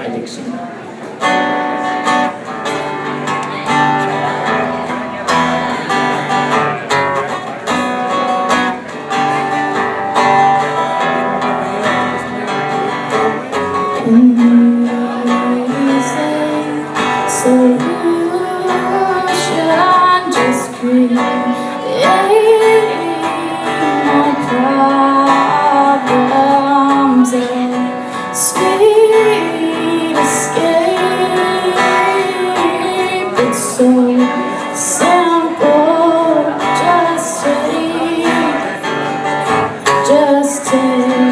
addiction. So you should just create more problems. A sweet escape. It's so simple. Just take.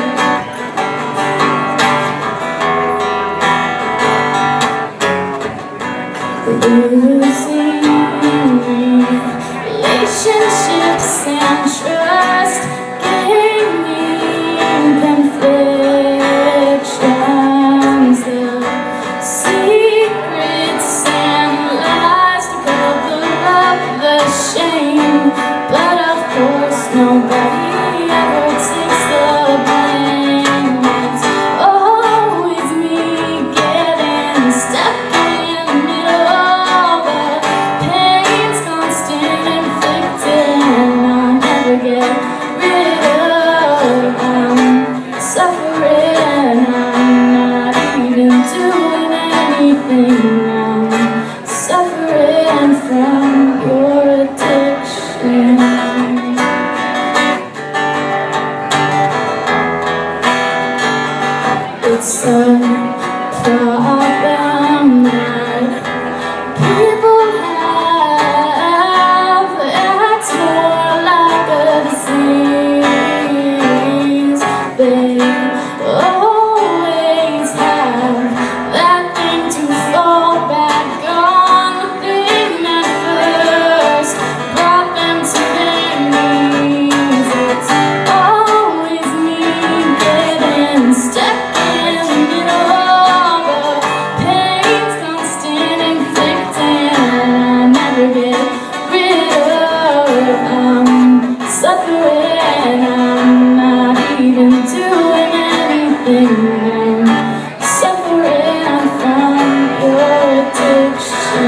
Losing relationships and trust, gaining conflictions, the secrets and lies to cover up the shame. But of course nobody ever takes the blame. It's always me getting stuck in the middle. Suffering from your addiction. It's a problem that people have. It's more like a disease. They always have that thing to fall back on, the thing that first brought them to their knees. It's always me getting stuck in the middle. The pain's constant inflicting, I never get rid of. I'm suffering, I'm not even doing anything. I'm suffering from your addiction.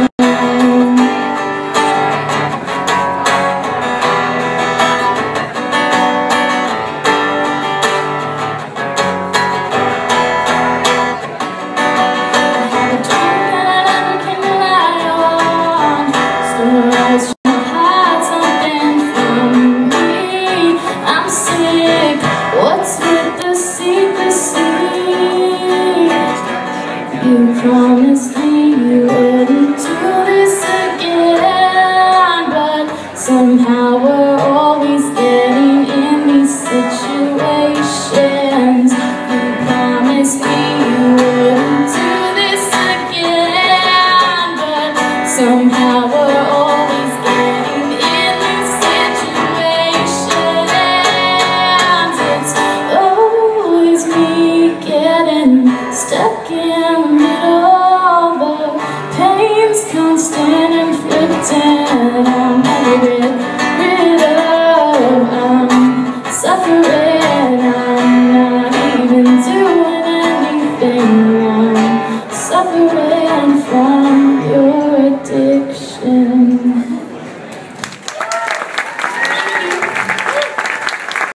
I have a dream that I never can rely on. Sunrise trying to hide something from me. I'm sick. What's with the secrecy? You promised me you wouldn't do this again, but somehow we're always getting in these situations. You promised me you wouldn't do this again, but somehow